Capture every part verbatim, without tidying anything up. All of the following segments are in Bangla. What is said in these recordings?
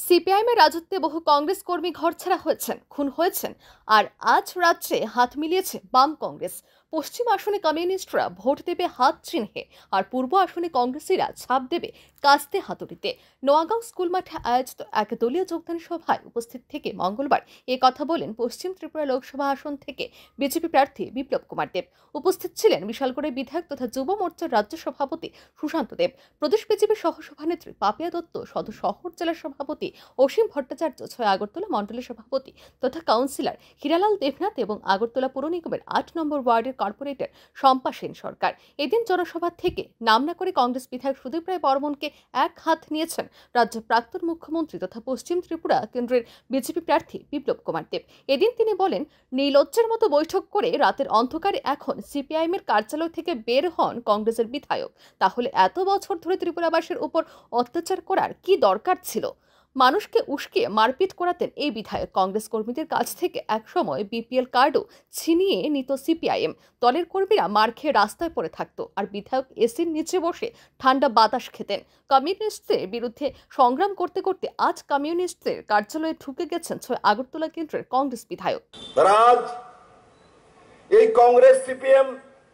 সিপিআইএমের রাজত্বে বহু কংগ্রেস কর্মী ঘরছাড়া হয়েছেন, খুন হয়েছেন, আর আজ রাজ্যে হাত মিলিয়েছে বাম কংগ্রেস। পশ্চিম আসনে কমিউনিস্টরা ভোট দেবে হাত চিহ্নে, আর পূর্ব আসনে কংগ্রেসীরা ছাপ দেবে কাস্তে হাতুড়িতে। নোয়াগাঁও স্কুল মাঠে আয়োজিত এক দলীয় যোগদান সভায় উপস্থিত থেকে মঙ্গলবার এ কথা বলেন পশ্চিম ত্রিপুরা লোকসভা আসন থেকে বিজেপি প্রার্থী বিপ্লব কুমার দেব। উপস্থিত ছিলেন বিশালগড়ের বিধায়ক তথা যুব মোর্চার রাজ্য সভাপতি সুশান্ত দেব, প্রদেশ বিজেপির সহসভানেত্রী পাপিয়া দত্ত, সদর শহর জেলার সভাপতি অসীম ভট্টাচার্য, ছয় আগরতলা মণ্ডলের সভাপতি তথা কাউন্সিলর হীরালাল দেবনাথ এবং আগরতলা পুর নিগমের আট নম্বর ওয়ার্ডের কর্পোরেটর শম্পা সেন সরকার। এদিন জনসভা থেকে নাম না করে কংগ্রেস বিধায়ক সুদীপ রায় বর্মনকে এক হাত নিয়েছেন রাজ্যের প্রাক্তন মুখ্যমন্ত্রী তথা পশ্চিম ত্রিপুরা কেন্দ্রের বিজেপি প্রার্থী বিপ্লব কুমার দেব। এদিন তিনি বলেন, নীলজ্জের মতো বৈঠক করে রাতের অন্ধকারে এখন সিপিআইএম এর কার্যালয় থেকে বের হন কংগ্রেসের বিধায়ক। তাহলে এত বছর ধরে ত্রিপুরাবাসীর উপর অত্যাচার করার কি দরকার ছিল? মানুষকে উস্কে মারপিট করাতেন এই বিধায়ক। কংগ্রেস কর্মীদের কাছ থেকে একসময় বিপিএল কার্ডও ছিনিয়ে নিত সিপিআইএম। দলের কর্মীরা মার খেয়ে রাস্তায় পড়ে থাকতো, আর বিধায়ক এসির নিচে বসে ঠান্ডা বাতাস খেতেন। কমিউনিস্টদের বিরুদ্ধে সংগ্রাম করতে করতে আজ কমিউনিস্টদের কার্যালয়ে ঢুকে গেছেন ছয় আগরতলা কেন্দ্রের কংগ্রেস বিধায়ক। আজ এই কংগ্রেস সিপিএম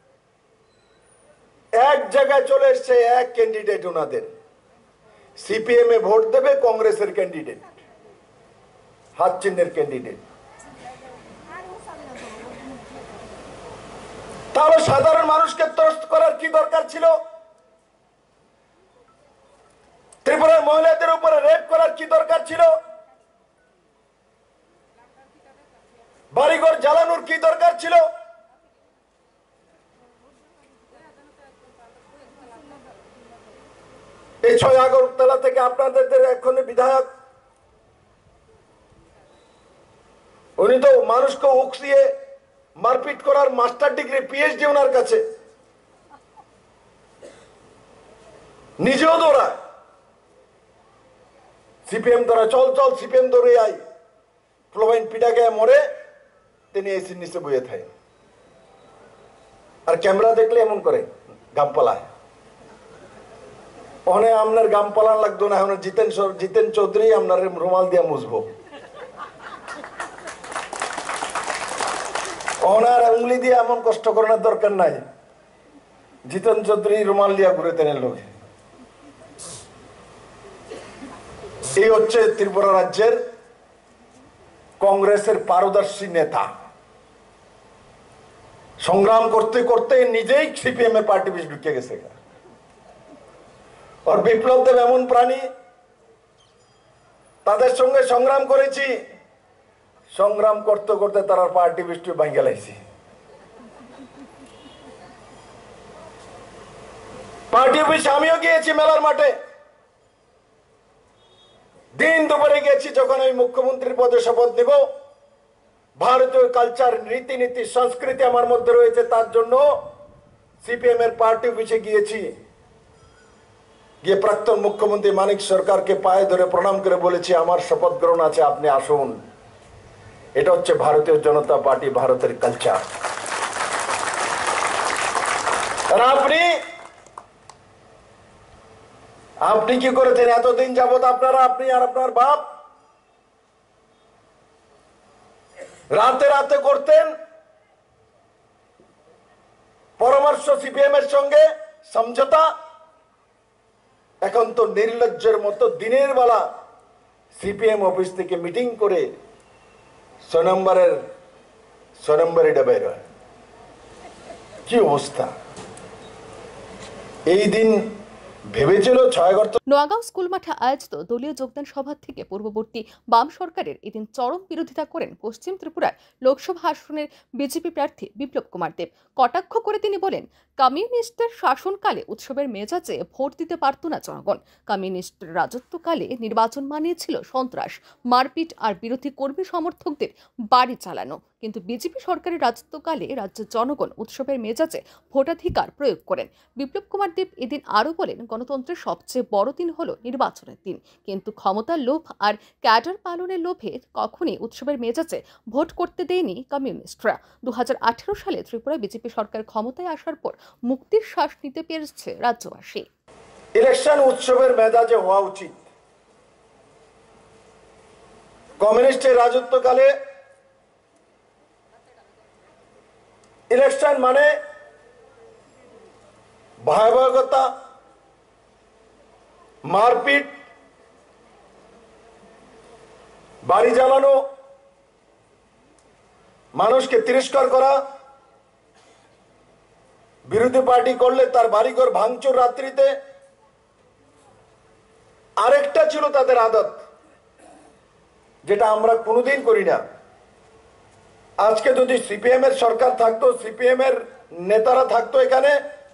এক জায়গায় চলে এসছে, এক ক্যান্ডিডেট ওনাদের। সিপিএম এ ভোট দেবে কংগ্রেসের ক্যান্ডিডেট, হাত চিহ্নের ক্যান্ডিডেট। তাহলে সাধারণ মানুষকে ত্রস্ত করার কি দরকার ছিল? ত্রিপুরার মহিলাদের উপরে রেপ করার কি দরকার ছিল? বাড়িঘর জ্বালানোর কি দরকার ছিল? এই ছয় আগরতলা থেকে আপনাদের এখন বিধায়ক, উনি তো মানুষকে উকসিয়ে মারপিট করার মাস্টার ডিগ্রি, পিএইচডি ওনার কাছে, নিজেও দৌড়ায়। সিপিএম দ্বারা চল চল সিপিএম দৌড়ে আই, ফ্লোবাইন পিটা গায়ে মরে, তিনি এসির নিচে বইয়ে থাকে। আর ক্যামেরা দেখলে এমন করে গামপালায়। ওখানে আপনার গাম পালান লাগতো না, এখন জিতেন জিতেন চৌধুরী আপনার রুমাল দিয়ে মুছবো। ওনার উংলি দিয়ে এমন কষ্ট করানোর দরকার নাই, জিতেন চৌধুরী রুমাল দিয়া ঘুরে তেনের লোক। এই হচ্ছে ত্রিপুরা রাজ্যের কংগ্রেসের পারদর্শী নেতা। সংগ্রাম করতে করতে নিজেই সিপিএম এর পার্টি বিষ ঢুকে গেছে। আর বিপ্লব দেব এমন প্রাণী, তাদের সঙ্গে সংগ্রাম করেছি, সংগ্রাম করতে করতে তারা পার্টি বৃষ্টি ভাঙে লাইছি। পার্টি অফিসে আমিও গিয়েছি, মেলার মাঠে দিন দুপুরে গেছি। যখন আমি মুখ্যমন্ত্রীর পদে শপথ নেব, ভারতীয় কালচার, রীতিনীতি, সংস্কৃতি আমার মধ্যে রয়েছে, তার জন্য সিপিএম এর পার্টি অফিসে গিয়েছি। গিয়ে প্রাক্তন মুখ্যমন্ত্রী মানিক সরকারকে পায়ে ধরে প্রণাম করে বলেছি, আমার শপথ গ্রহণ আছে, আপনি আসুন। এটা হচ্ছে ভারতীয় জনতা পার্টি, ভারতের কালচার। আর আপনি আপনি কি করেছেন এতদিন যাবত? আপনারা, আপনি আর আপনার বাপ রাতে রাতে করতেন পরামর্শ সিপিএম এর সঙ্গে, সমঝোতা। এখন তো নির্লজ্জের মতো দিনের বেলা সিপিএম অফিস থেকে মিটিং করে ছয় নম্বরের ছয় নম্বরে বের হয়। কি অবস্থা! এই দিন ভেবেছিল ছয় গর্ত। নোয়াগাঁও স্কুল মাঠে আয়োজিত দলীয় যোগদান সভা থেকে পূর্ববর্তী বাম সরকারের এদিন চরম বিরোধিতা করেন পশ্চিম ত্রিপুরার লোকসভা আসনের বিজেপি প্রার্থী বিপ্লব কুমার দেব। কটাক্ষ করে তিনি বলেন, কমিউনিস্টদের শাসনকালে উৎসবের মেজাজে ভোট দিতে পারত না জনগণ। কমিউনিস্ট রাজত্বকালে নির্বাচন মানিয়েছিল সন্ত্রাস, মারপিট আর বিরোধী কর্মী সমর্থকদের বাড়ি চালানো। কিন্তু বিজেপি সরকারের রাজত্বকালে রাজ্যের জনগণ উৎসবের মেজাজে ভোটাধিকার প্রয়োগ করেন। বিপ্লব কুমার দেব এদিন আরও বলেন, গণতন্ত্রের সবচেয়ে বড় দিন হলো নির্বাচনের দিন, কিন্তু ক্ষমতার লোভ আর ক্যাডার পালনের লোভে কখনই উৎসবের মেজাজে ভোট করতে দেয়নি কমিউনিস্টরা। দু হাজার আঠেরো সালে ত্রিপুরায় বিজেপি সরকার ক্ষমতায় আসার পর মুক্তির শ্বাস নিতে পেরেছে রাজ্যবাসী। ইলেকশন উৎসবের মেজাজে হওয়া উচিত, কমিউনিস্টের রাজত্বকালে ইলেকশন মানে ভয়াবহতা, মারপিট, বাড়ি জ্বালানো, মানুষকে তিরস্কার করা, বিরোধী পার্টি করলে তার বাড়িঘর ভাঙচুর রাত্রিতে। আরেকটা ছিল তাদের আদত, যেটা আমরা কোনোদিন করি না। আজকে যদি সিপিএম এর সরকার থাকতো, সিপিএম এর নেতারা থাকতো এখানে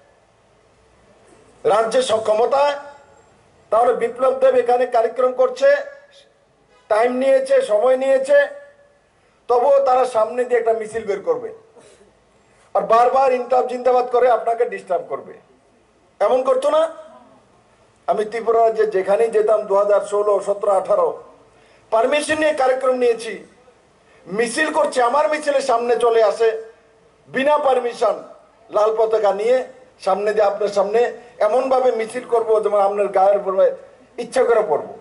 রাজ্যে ক্ষমতায়, তাহলে বিপ্লব দেব এখানে কার্যক্রম করছে, টাইম নিয়েছে, সময় নিয়েছে, তবুও তারা সামনে দিয়ে একটা মিছিল বের করবে আর বারবার ইনকাম জিন্দাবাদ করে আপনাকে ডিস্টার্ব করবে। এমন করতো না? আমি ত্রিপুরা রাজ্যে যেখানেই যেতাম দু হাজার ষোলো সতেরো আঠারো পারমিশন নিয়ে কার্যক্রম নিয়েছি, মিছিল করছে, আমার মিছিলের সামনে চলে আসে বিনা পারমিশন, লাল পতাকা নিয়ে সামনে দিয়ে আপনার সামনে এমন ভাবে মিছিল করবো যেমন আপনার গায়ের পড়বে, ইচ্ছা করে পড়বো।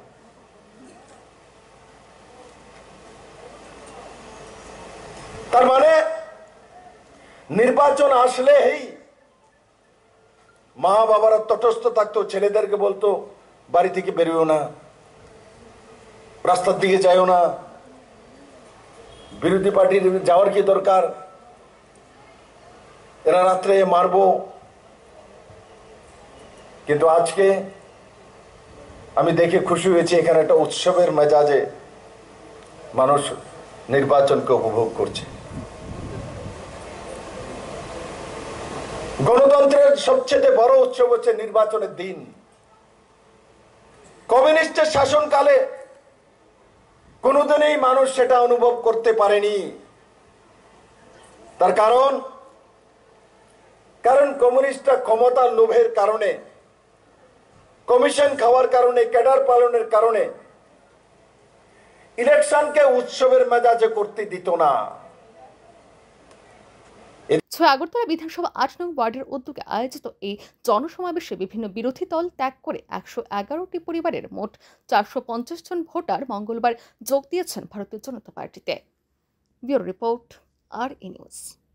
তার মানে নির্বাচন আসলেই মা বাবারা তটস্থ থাকতো, ছেলেদেরকে বলতো বাড়ি থেকে বেরিয়েও না, রাস্তার দিকে যাইও না, বিরোধী পার্টির যাওয়ার কি দরকার, এরা রাত্রে মারবো। কিন্তু আজকে আমি দেখে খুশি হয়েছি এখানে একটা উৎসবের মেজাজে মানুষ নির্বাচনকে উপভোগ করছে। গণতন্ত্রের সবচেয়ে বড় উৎসব হচ্ছে নির্বাচনের দিন। কমিউনিস্টের শাসনকালে কোনোদিনই মানুষ সেটা অনুভব করতে পারেনি। তার কারণ কারণ কমিউনিস্টরা ক্ষমতার লোভের কারণে, কমিশন খাওয়ার কারণে, ক্যাডার পালনের কারণে ইলেকশনকে উৎসবের মেজাজে করতে দিত না। ছয় আগরতলা বিধানসভা আট নং ওয়ার্ডের উদ্যোগে আয়োজিত এই জনসমাবেশে বিভিন্ন বিরোধী দল ত্যাগ করে একশো এগারোটি পরিবারের মোট চারশো পঞ্চাশ জন ভোটার মঙ্গলবার যোগ দিয়েছেন ভারতীয় জনতা পার্টিতে। ব্যুরো রিপোর্ট, আর ই নিউজ।